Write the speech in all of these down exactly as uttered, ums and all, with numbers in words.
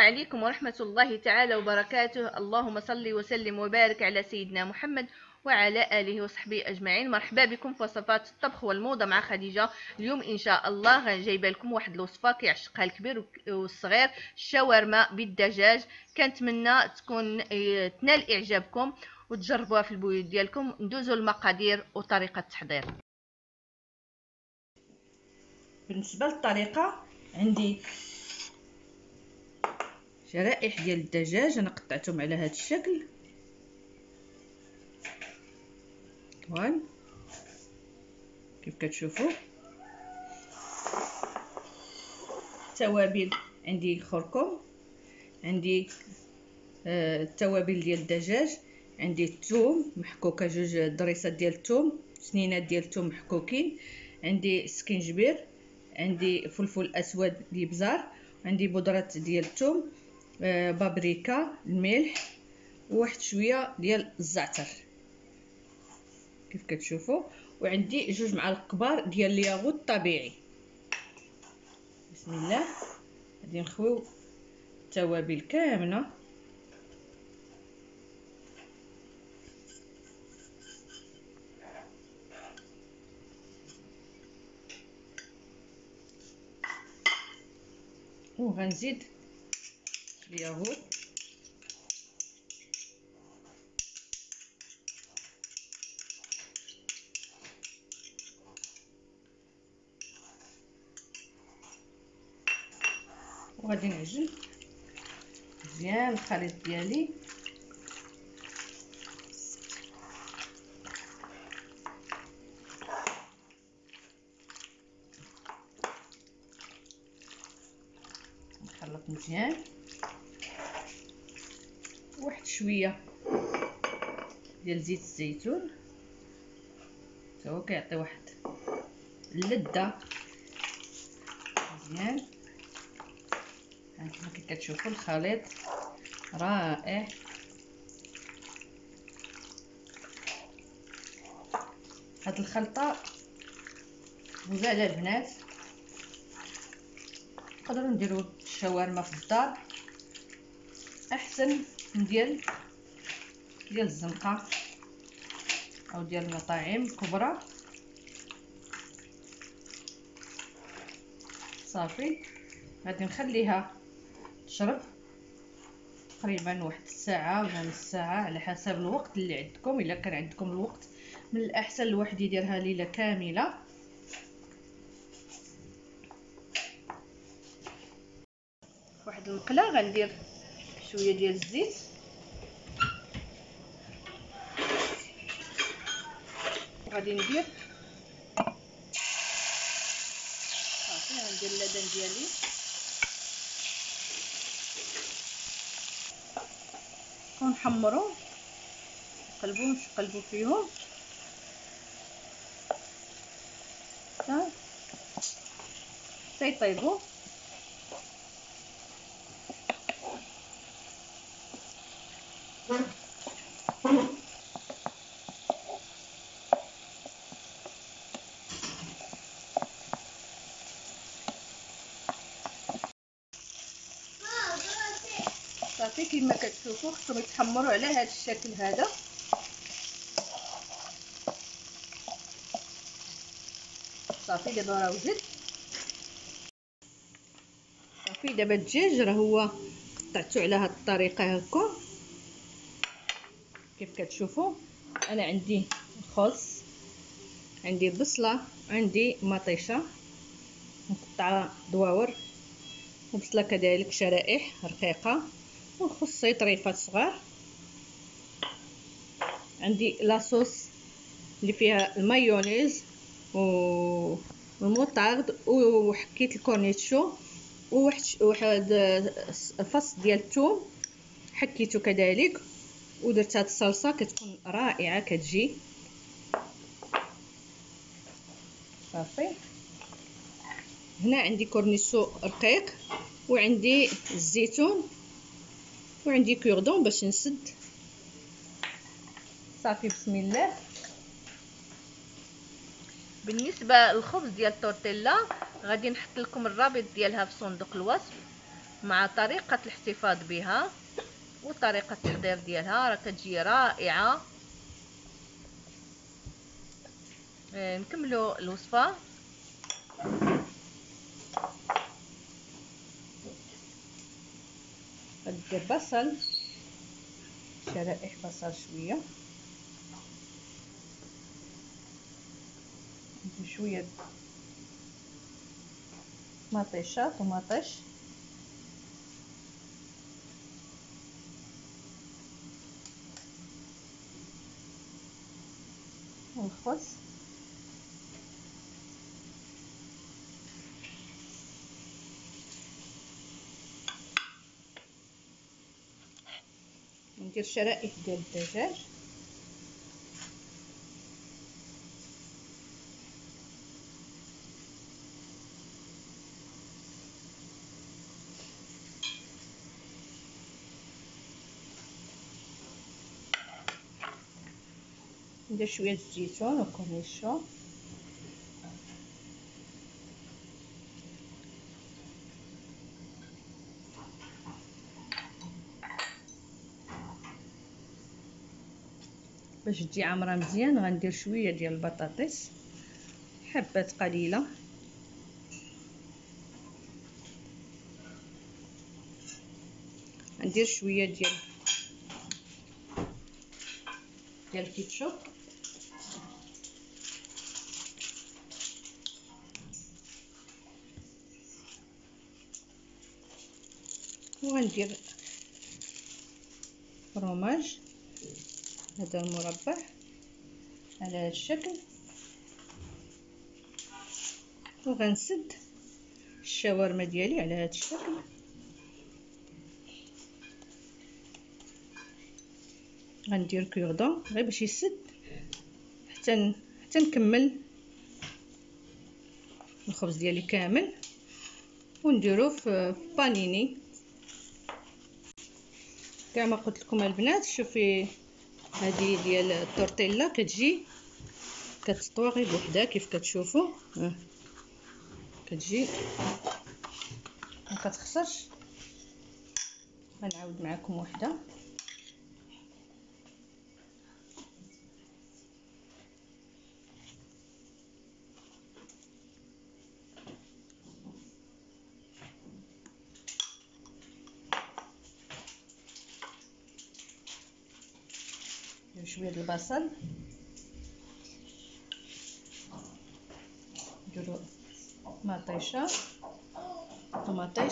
عليكم ورحمة الله تعالى وبركاته. اللهم صل وسلم وبارك على سيدنا محمد وعلى آله وصحبه أجمعين. مرحبا بكم في وصفات الطبخ والموضة مع خديجة. اليوم إن شاء الله جايبه لكم واحد الوصفة كيعشقها الكبير والصغير، الشاورما بالدجاج. كنتمنى تكون تنال إعجابكم وتجربوها في البيوت ديالكم. ندوزو المقادير وطريقة التحضير. بالنسبة للطريقة، عندي شرائح ديال الدجاج انا قطعتهم على هذا الشكل. فوالا كيف كتشوفوا. التوابل عندي خركم، عندي آه التوابل ديال الدجاج، عندي الثوم محكوكه، جوج ضريسات ديال الثوم، سنينات ديال الثوم محكوكين، عندي سكينجبير، عندي فلفل اسود الابزار، عندي بودره ديال الثوم، آه بابريكا، الملح، وواحد شويه ديال الزعتر كيف كتشوفوا، وعندي جوج معالق كبار ديال الياغوت الطبيعي. بسم الله. غادي نخويو التوابل كامله. وغنزيد الياغوت، وغادي نعجن مزيان الخليط ديالي. نخلط مزيان، واحد شويه ديال زيت الزيتون حتى هو كيعطي واحد اللذه مزيان. هانتوما كي كتشوفوا الخليط رائع. هاد الخلطه زوينه البنات، نقدروا نديروا الشاورما في الدار احسن من ديال ديال الزنقه او ديال المطاعم الكبرى. صافي غادي نخليها تشرب تقريبا واحد الساعه ولا نص ساعه على حسب الوقت اللي عندكم. الا كان عندكم الوقت من الاحسن الواحد يديرها ليله كامله. واحد المقله غندير شويه ديال الزيت، وغادي ندير صافي غندير اللبن ديالي، ونحمرو نقلبو نقلبو فيهم حتى يطيبو. صافي كما كتشوفوا خصهم يتحمروا على هذا الشكل هذا. صافي دابا راه وجد. صافي دابا الدجاج راه هو قطعته على هذه الطريقه هكا كيف كتشوفوا. انا عندي خس، عندي بصله، عندي مطيشه مقطعه دواور، وبصله كذلك شرائح رقيقه، وخصي طريفات صغار. عندي لاصوص اللي فيها المايونيز والموطارد وحكيت الكورنيشو، وواحد واحد فص ديال الثوم حكيته كذلك، ودرت هاد الصلصه كتكون رائعه كتجي. صافي هنا عندي كورنيشو رقيق، وعندي الزيتون، وعندي كوردون باش نسد. صافي بسم الله. بالنسبه للخبز ديال التورتيلا غادي نحط لكم الرابط ديالها في صندوق الوصف. مع طريقة الاحتفاظ بها وطريقة التحضير ديالها، راه كتجي رائعة. نكملوا الوصفة. غندير بصل، شرائح بصل شويه، ندير شويه مطيشه طماطيش، والخس، ندير شرائح ديال الدجاج، ندير شويه الزيتون وكورنيشون، باش تجي عامره مزيان غندير شويه ديال البطاطس، حبات قليله، ندير شويه ديال ديال الكيتشوب، وغندير فروماج هذا المربع على هذا الشكل، وغنسد الشاورما ديالي على هذا الشكل. غندير كوردون غير باش يسد حتى حتى نكمل الخبز ديالي كامل، ونديرو في بانيني كاع ما قلت لكم البنات. شوفي هذه ديال التورتيلا كتجي كتطوى غير بوحدها كيف كتشوفوا، ها كتجي ما كتخسرش. غنعاود معكم وحده. شويه ديال البصل، نديرو مطيشه طماطيش،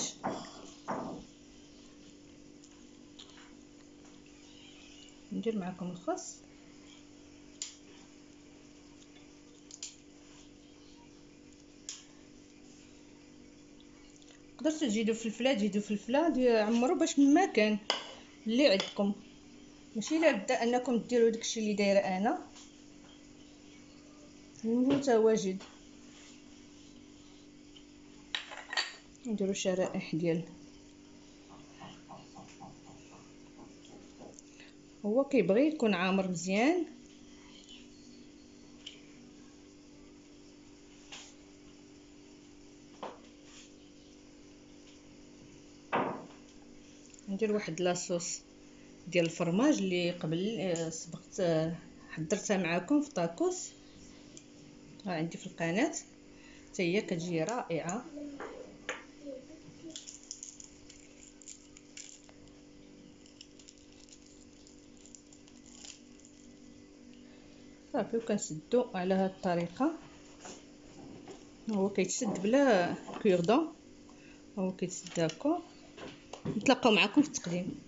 ندير معكم الخس، قدرتو تزيدو فلفله تزيدو فلفله عمرو باش ما كان اللي عندكم، ماشي لابد انكم ديروا داكشي اللي دايره انا متواجد. نديرو شرائح ديال هو كيبغي يكون عامر مزيان، ندير واحد لاصوص ديال الفرماج اللي قبل سبقت حضرتها معكم في طاكوس، ها عندي في القناه حتى هي كتجي رائعه. صافي وكنسدو على هذه الطريقه، هو كيتسد بلا كوردون، هو كيتسد هكا. نتلاقاو معكم في التقديم.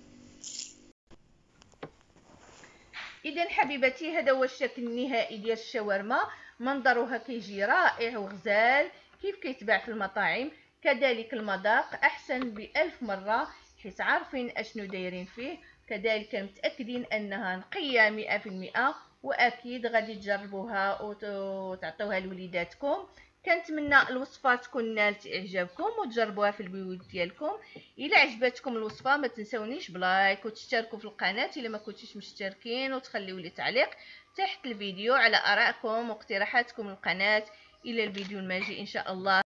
اذا حبيبتي هذا هو الشكل النهائي ديال الشاورما، منظرها كيجي رائع وغزال كيف كيتباع في المطاعم. كذلك المذاق احسن بألف مره حيت عارفين اشنو دايرين فيه، كذلك متاكدين انها نقيه مئة في المئة، واكيد غادي تجربوها وتعطيوها لوليداتكم. كنتمنى الوصفه تكون نالت اعجابكم وتجربوها في البيوت ديالكم. الى عجبتكم الوصفه ما تنسونيش بلايك وتشتركوا في القناه الا ما كنتيش مشتركين، وتخليو لي تعليق تحت الفيديو على ارائكم واقتراحاتكم للقناه. الى الفيديو الماجي ان شاء الله.